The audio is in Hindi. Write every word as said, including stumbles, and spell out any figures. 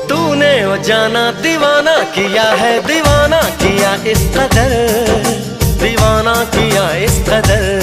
तूने वो जाना दीवाना किया है, दीवाना किया इस कदर, दीवाना किया इस कदर।